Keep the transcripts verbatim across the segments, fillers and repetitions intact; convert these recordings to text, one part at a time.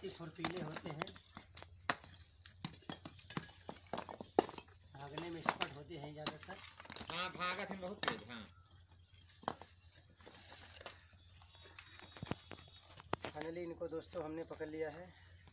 बहुत ही फुर्तीले होते हैं, भागने में एक्सपर्ट होते हैं ज़्यादातर। हाँ भागत है बहुत तेज। हाँ फाइनली इनको दोस्तों हमने पकड़ लिया है।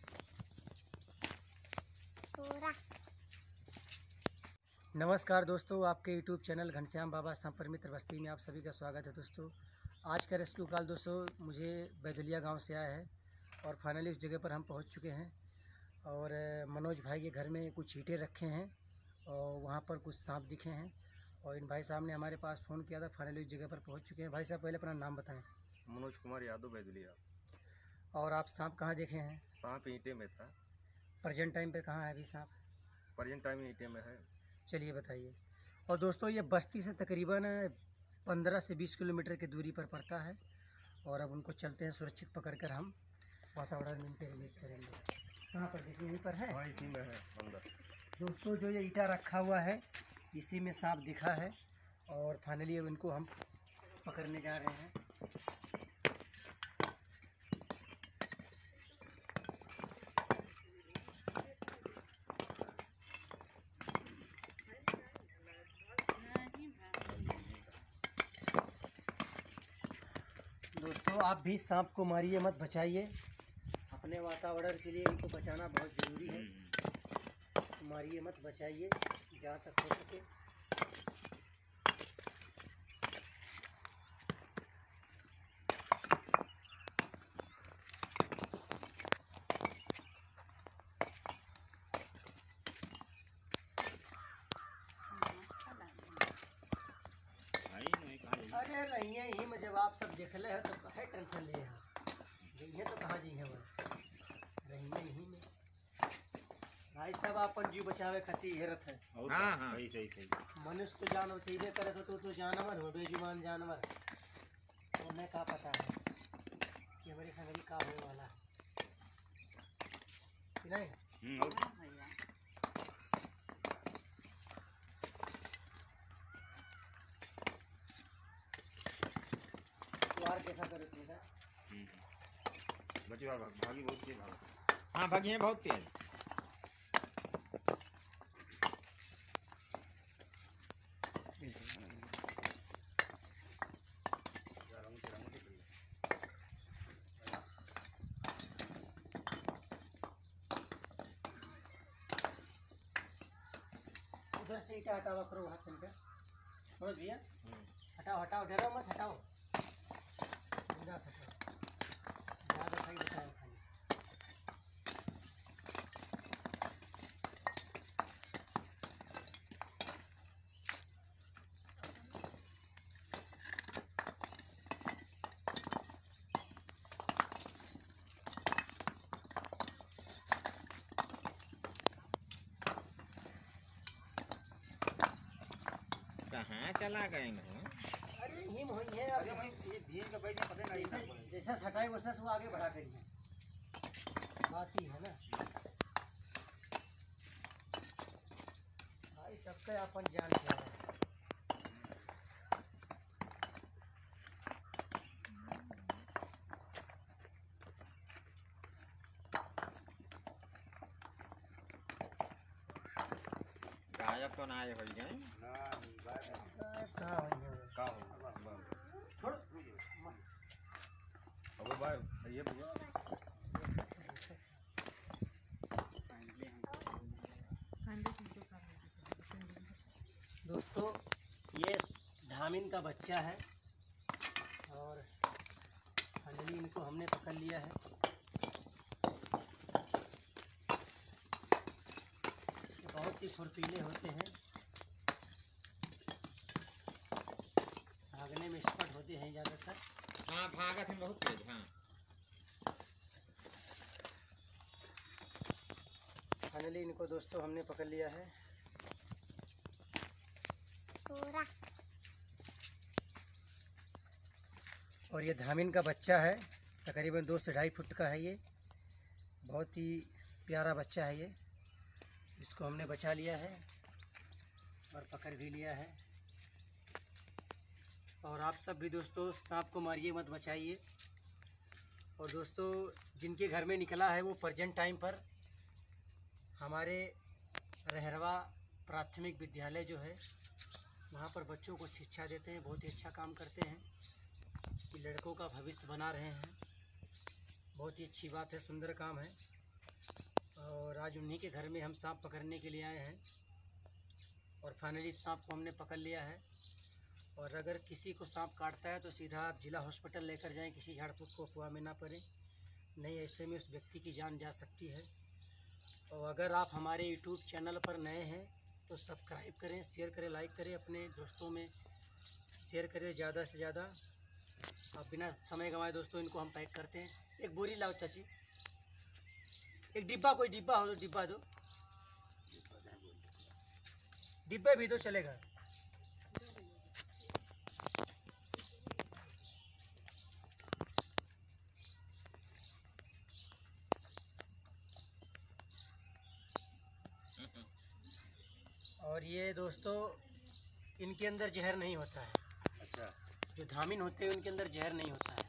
नमस्कार दोस्तों, आपके यूट्यूब चैनल घनश्याम बाबा संपर्क मित्र बस्ती में आप सभी का स्वागत है। दोस्तों आज का रेस्क्यू कॉल दोस्तों मुझे बैदुलिया गांव से आया है और फाइनली उस जगह पर हम पहुंच चुके हैं। और मनोज भाई के घर में कुछ ईंटें रखे हैं और वहां पर कुछ सांप दिखे हैं और इन भाई साहब ने हमारे पास फ़ोन किया था। फाइनली उस जगह पर पहुँच चुके हैं। भाई साहब पहले अपना नाम बताएँ। मनोज कुमार यादव बैदुलिया। और आप सांप कहाँ देखे हैं? सांप ईंटे में था। प्रेजेंट टाइम पे कहाँ है अभी सांप? प्रेजेंट टाइम ईंटे में है। चलिए बताइए। और दोस्तों ये बस्ती से तकरीबन पंद्रह से बीस किलोमीटर की दूरी पर पड़ता है और अब उनको चलते हैं सुरक्षित पकड़कर हम वातावरण में इनके रिलीज करेंगे। कहाँ पर देखिए, यहीं पर है। हाँ इसी में है अंदर। दोस्तों जो ये ईंटा रखा हुआ है इसी में सांप दिखा है और फाइनली अब इनको हम पकड़ने जा रहे हैं। दोस्तों आप भी सांप को मारिए मत, बचाइए। अपने वातावरण के लिए इनको बचाना बहुत ज़रूरी है। मारिए मत, बचाइए जहाँ तक हो सके। अरे नहीं है यही में, जब आप सब देख ले हो तो कहे टेंशन लिए हैं। तो कहाँ जी है वो रही है यही में। भाई सब अपन जीव बचावे खातिर हेरत है। हाँ हाँ सही सही सही। मनुष्य तो जानवर चाहिए करे तो, तो, तो जानवर हो, बेजुबान जानवर। तो उन्हें क्या पता है कि हमारी संगरी का होने वाला है कि नहीं। द्वार देखा करो तुझा। बच्चे भागी बहुत तेज भाग। हाँ भागी हैं बहुत तेज। उधर से ईटा हटावा करो हाथ इनका। समझ भैया, हटाओ हटाओ, डरो मत, हटाओ। ज़्यादा सही बताओ खाली। कहाँ चला गए मैं? अरे हिम हुई है अब। ये धीरे का बैठ पता नहीं, जैसा हटाए वैसा से वो आगे बढ़ा करिए। बात ही है ना भाई, सबका अपन जान के है। गायब तो ना आए हो गए। कहाँ हुई है का हो छोड़ अब भाई ये भैया दोस्तों ये धामिन का बच्चा है और फाइनली इनको हमने पकड़ लिया है। बहुत ही फुर्तीले होते हैं, भागने में एक्सपर्ट होते हैं ज़्यादातर। हाँ भागत है बहुत तेज। हाँ फाइनली इनको दोस्तों हमने पकड़ लिया है। और ये धामिन का बच्चा है, तकरीबन दो से ढाई फुट का है। ये बहुत ही प्यारा बच्चा है। ये इसको हमने बचा लिया है और पकड़ भी लिया है। और आप सब भी दोस्तों सांप को मारिए मत, बचाइए। और दोस्तों जिनके घर में निकला है वो प्रेजेंट टाइम पर हमारे रहरवा प्राथमिक विद्यालय जो है वहाँ पर बच्चों को शिक्षा देते हैं। बहुत ही अच्छा काम करते हैं कि लड़कों का भविष्य बना रहे हैं। बहुत ही अच्छी बात है, सुंदर काम है। और आज उन्हीं के घर में हम सांप पकड़ने के लिए आए हैं और फाइनली सांप को हमने पकड़ लिया है। और अगर किसी को सांप काटता है तो सीधा आप जिला हॉस्पिटल लेकर जाएं, किसी झाड़ फूक को अफवाह में ना पड़े, नहीं ऐसे में उस व्यक्ति की जान जा सकती है। और अगर आप हमारे यूट्यूब चैनल पर नए हैं तो सब्सक्राइब करें, शेयर करें, लाइक करें, अपने दोस्तों में शेयर करें ज़्यादा से ज़्यादा। आप बिना समय गंवाए दोस्तों इनको हम पैक करते हैं। एक बोरी लाओ चाची, एक डिब्बा, कोई डिब्बा हो तो डिब्बा दो, डिब्बे भी तो चलेगा। और ये दोस्तों इनके अंदर जहर नहीं होता है। अच्छा, जो धामिन होते हैं उनके अंदर जहर नहीं होता है।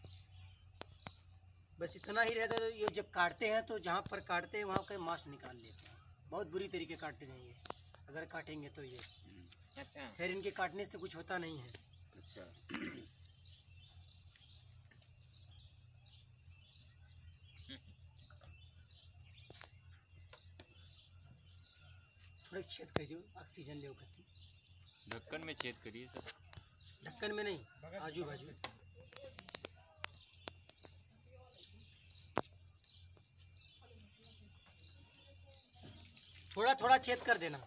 बस इतना ही रहता है। ये जब काटते हैं तो जहाँ पर काटते हैं वहाँ का मांस निकाल लेते हैं। बहुत बुरी तरीके काटते हैं ये, अगर काटेंगे तो ये अच्छा। फिर इनके काटने से कुछ होता नहीं है। अच्छा। थोड़ा छेद कर दो, ऑक्सीजन ले करती। ढक्कन में छेद करिए सर। ढक्कन में नहीं, आजू बाजू। थोड़ा थोड़ा छेद कर देना।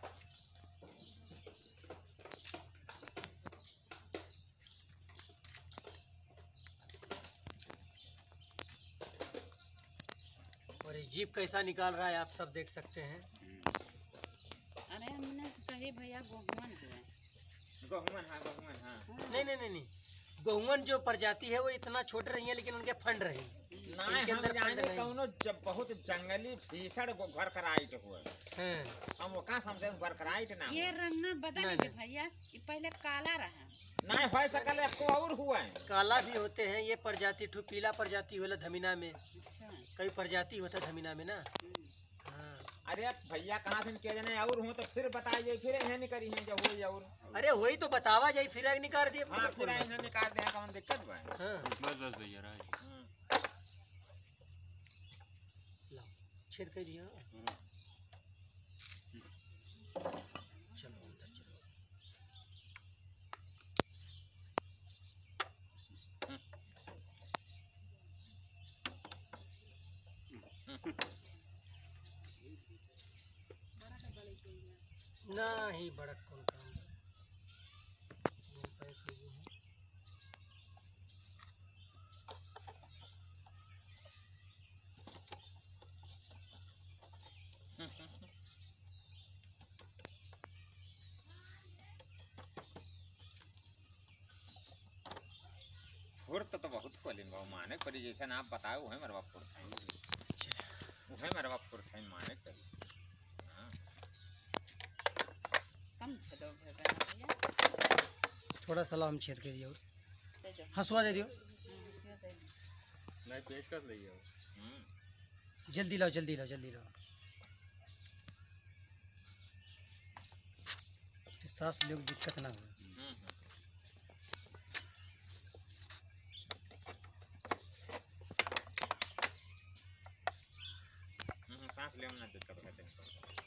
और इस जीप कैसा निकाल रहा है आप सब देख सकते हैं। अरे हमने कही भैया गोहुमन है। गहुमन हाँ गहुमन हाँ। नहीं नहीं नहीं नहीं, गहुमन जो प्रजाति है वो इतना छोटे रही है लेकिन उनके फंड रही। नहीं इनके हम अंदर फंड जाने नहीं। कौनो जब बहुत जंगली भीषण गो- घर कराइट हुए हैं। हम वो का समझे घर कराइट ना ये हुए। रंग बदल नहीं, गए नहीं। भैया, ये पहले काला रहा। नहीं हो सकल एको और हुआ है। काला भी होते हैं ये प्रजाति, ठू पीला प्रजाति होला धमीना में, अच्छा। कई प्रजाति होता है धमीना में ना। हम्म। हाँ। अरे भैया कहाँ से के जने और हूँ तो फिर बताइए, फिर यहाँ निकली है जब हुई और। अरे वही तो बतावा जाए, फिर आग निकाल दिए। हाँ फिर यहाँ निकाल दे, कौन दिक्कत बा। हाँ, बस बस भैया राज। हम्म। लाओ छेद कर दिया। चलो अंदर चलो। नहीं बड़क कौन काम है? दो पैक हो गए हैं। फुर्त तो बहुत खोलिन बाबू माने परी, जैसे ना आप बताओ वही मरवा फुर्त है, वही मरवा फुर्त है माने करी। हाँ। कम छदो भैया। थोड़ा सलाम छेद के दियो, दे दो। हंसुआ दे दियो। हाँ, ये दे दो। नहीं पेचकस नहीं है। हम्म। जल्दी लाओ जल्दी लाओ जल्दी लाओ। फिर सांस लोग दिक्कत ना हो। हम्म, हम्म। हम्म, सांस ले ना दिक्कत कहते हैं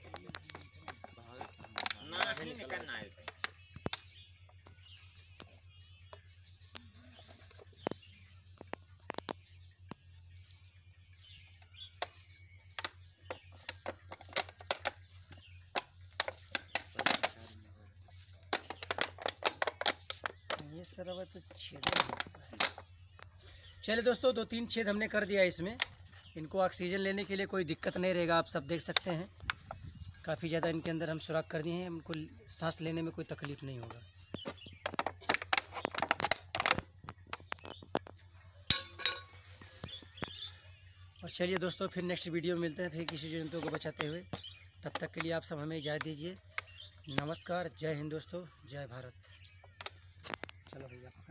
ना ही निकलना है। ये सरवा तो छेद नहीं होता। चलिए दोस्तों, दो तीन छेद हमने कर दिया इसमें। इनको ऑक्सीजन लेने के लिए कोई दिक्कत नहीं रहेगा, आप सब देख सकते हैं। काफ़ी ज़्यादा इनके अंदर हम सुराख कर दिए हैं, इनको सांस लेने में कोई तकलीफ़ नहीं होगा। और चलिए दोस्तों, फिर नेक्स्ट वीडियो में मिलते हैं फिर किसी जंतु को बचाते हुए। तब तक के लिए आप सब हमें इजाज़त दीजिए। नमस्कार, जय हिंद दोस्तों, जय भारत। चलो भैया।